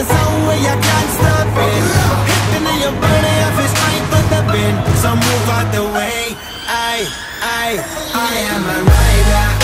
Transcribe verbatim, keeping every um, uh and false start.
zone where you can't stop it. Hitting in your body, I feel strength with the pin. So move out the way. I, I, I am a rider.